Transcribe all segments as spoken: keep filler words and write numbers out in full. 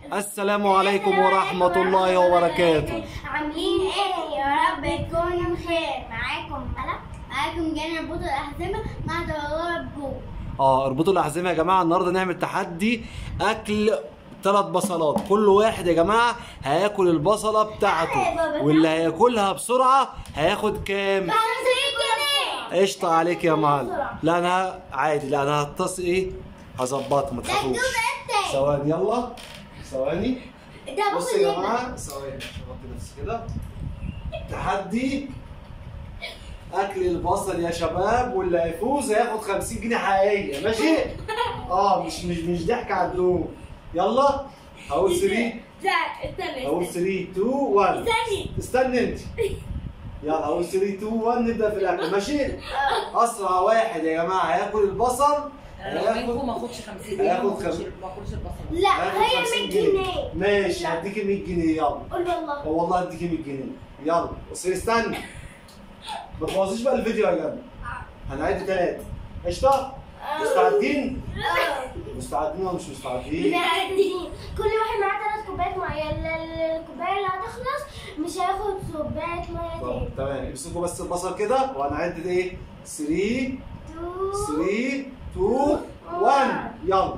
السلام عليكم ورحمة الله وبركاته. عاملين ايه؟ يا رب تكونوا بخير. معاكم ملك، معاكم جانا اربطوا الاحزمه مع دورات جو. اه اربطوا الاحزمه يا جماعه. النهارده نعمل تحدي اكل ثلاث بصلات. كل واحد يا جماعه هياكل البصله بتاعته، واللي هياكلها بسرعه هياخد كام؟ قشطه عليك يا معلم. لا انا عادي، لا انا هتص ايه هظبطك ما تخافوش. ثواني يلا ثواني. بصوا يا جماعه ثواني احط نفسي كده. تحدي اكل البصل يا شباب، واللي هيفوز هياخد خمسين جنيه حقيقيه. ماشي؟ اه مش مش مش ضحك على الدروب. يلا هقول ثلاثة. لا استنى هقول ثلاثة اتنين واحد. استني استنى انت. يلا هقول ثلاثة اتنين واحد نبدا في الاكل. ماشي؟ اسرع واحد يا جماعه هياكل البصل هياخد ما اخدش خمسين جنيه. هياخد ما خمسين. اخدش البصل. لا هي مية جنيه. ماشي هديكي مية جنيه. يلا قول والله. والله هديكي مية جنيه. يلا بس استنى ما تبوظيش بقى الفيديو يا جماعه. هنعد ثلاثة. قشطه؟ مستعدين؟ مستعدين ولا مش مستعدين؟ مستعدين. كل واحد معاه ثلاث كوبايات ميه، الكوبايه اللي هتخلص مش هياخد كوبايه ميه طب تاني. تمام امسكوا بس البصل كده وهنعد ايه؟ ثلاثة ثلاثة اتنين واحد. يلا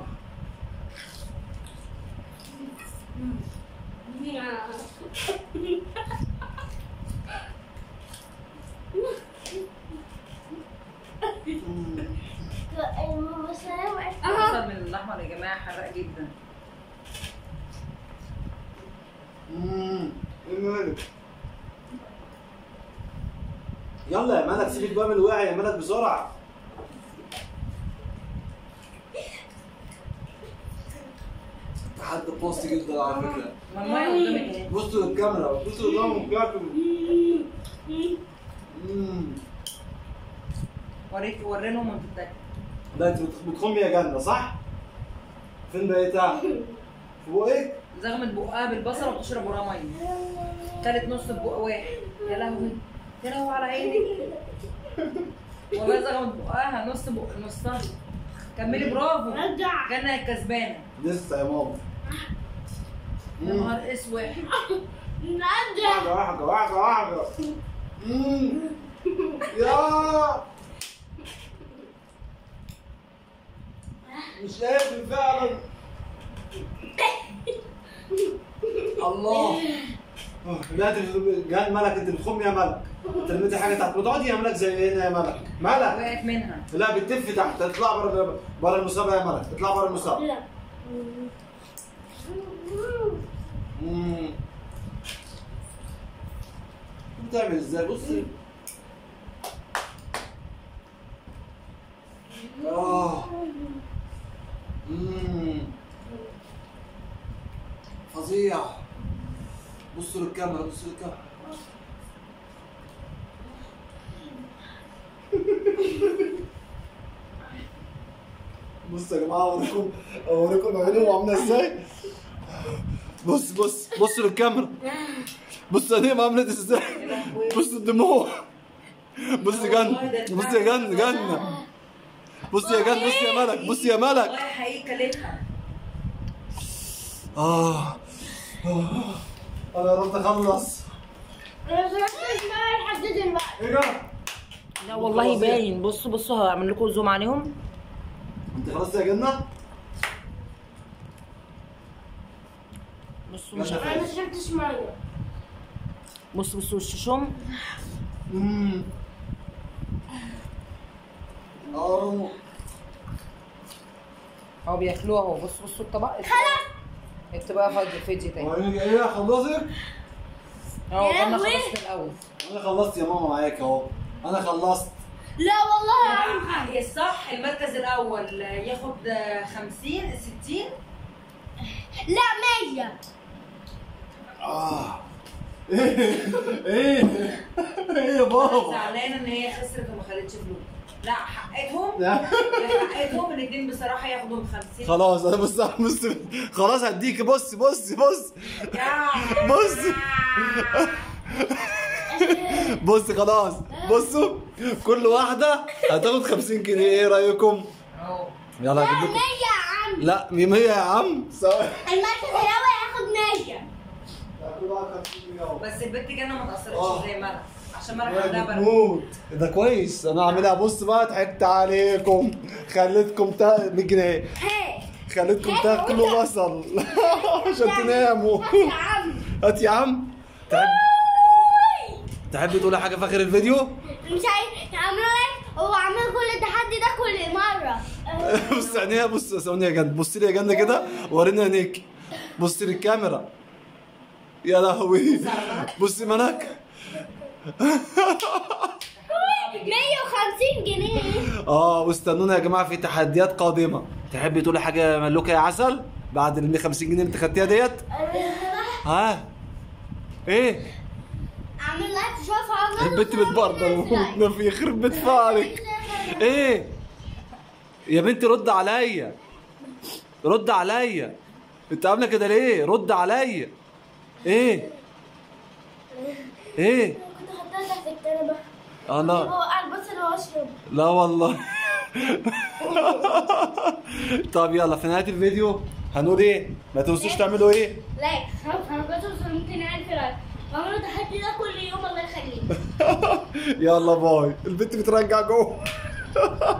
البصل من الاحمر يا جماعه حراق جدا. امم ايه مالك؟ يلا يا ملك سيبك بقى من الوعي يا ملك بسرعه. تحدي قاسي جدا على فكره. ما الميه قدامك اهي. بصوا للكاميرا، بصوا قدامهم كده. امم وريك ورينهم وانت بتاكل. لا انت بتخمي يا جنه صح؟ فين بقيتها؟ في بقك؟ زغمت بقها بالبصل وبتشرب وراها ميه. كلت نص بق واحد. يا لهوي يا لهوي على عيني. والله زغمت بقها نص بق نصها. كملي برافو. رجع. جنة الكسبانه. لسه يا ماما. يا نهار اسود. نرجع. واحدة واحدة واحدة واحدة. امم يا مش قادر فعلا. الله. لا جان ملك انت بتخم يا ملك. انت رميتي حاجه تحت. بتقعدي يا ملك زي هنا يا ملك. ملك وقعت منها. لا بتلف تحت. اطلع بره بره المسابقه يا ملك. اطلع بره المسابقه. لا. امم بتعمل ازاي؟ بصي. اه امم فظيع. بصوا للكاميرا، بصوا للكاميرا. بصوا يا جماعه اوريكم اوريكم عينيهم عامله ازاي. بص بص بصوا للكاميرا. بص عينيهم عامله ازاي. بص الدموع. بص جنة. بص يا جنة جنة. بص يا جنة. بص يا ملك. بص يا ملك. والله حقيقي كلتها. اه اه انا قربت اخلص. ايه ده؟ لا والله باين. بصوا بصوا هعمل لكم زوم عليهم. انت خلصت يا جنة؟ بصوا مش انا ما شربتش ميه. بصوا بصوا الشوشوم. امم اه هو بياكلوها اهو. بصوا بصوا الطبق. خلاص انت بقى فاضي فيديو تاني. ايه ايه خلصت؟ اهو يا انا لهوي. خلصت الاول. انا خلصت يا ماما معاك اهو. انا خلصت. لا والله هي الصح المركز الاول ياخد خمسين ستين. لا مية. اه ايه ايه ايه يا بابا. زعلانه ان هي خسرت وما خدتش فلوس. لا حقتهم. لا. حقتهم الاثنين بصراحه ياخدوا خمسين. خلاص انا بص بص خلاص هديكي. بص بص بص بص بص خلاص. بصوا كل واحده هتاخد خمسين جنيه. ايه رايكم؟ اهو يلا هجيب لكم. مية يا عم. عم. لا مية يا عم. سواء المركز الاول هياخد مية. بس البت جنة ما آه. تأثرتش زي ملك عشان ملك عندها برد. بتموت. ده كويس. انا هعملها. بص بقى ضحكت عليكم، خليتكم تا مية جنيه، هي خليتكم تاكلوا بصل عشان تناموا. هات يا عم. هات يا عم. تحب تحب تقولي حاجه في اخر الفيديو؟ مش عايز اعمل لك. هو عامل كل التحدي ده كل مره. بص عينيها. بص ثواني يا جنة، بصي لي يا جنة كده، ورينا عينيك، بصي للكاميرا. يا لهوي. بصي منك. مية وخمسين جنيه. اه واستنونا يا جماعه في تحديات قادمه. تحبي تقولي حاجه يا ملوكه يا عسل بعد ال مية وخمسين جنيه اللي انت خدتيها ديت؟ ها ايه؟ اعمل لايك تشوفها. البنت بتبردل في يخرب بيت فعلك. ايه يا بنتي رد عليا، رد عليا. انت عامله كده ليه؟ رد عليا. ايه ايه؟ كنت حطها تحت الكنبه. اه لا هو قاعد بس انا واشرب. لا والله. طب يلا في نهايه الفيديو هنقول ايه؟ ما تنسوش تعملوا ايه؟ لايك. انا كنت اوصل ميتين ألف لايك. بعملوا التحدي ده كل يوم الله يخليك. يلا باي. البنت بترجع جوه.